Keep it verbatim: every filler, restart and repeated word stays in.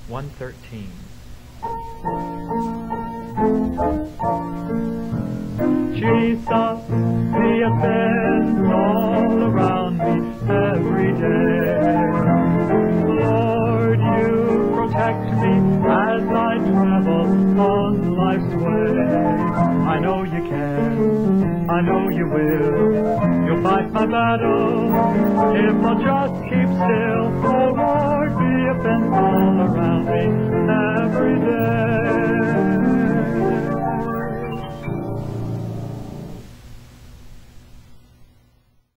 one thirteen. Jesus, the offense all around me every day. Lord, you protect me as I travel on life's way. I know you can, I know you will. You'll fight my battle if I'll just keep still. Oh Lord, the offense all around me every day.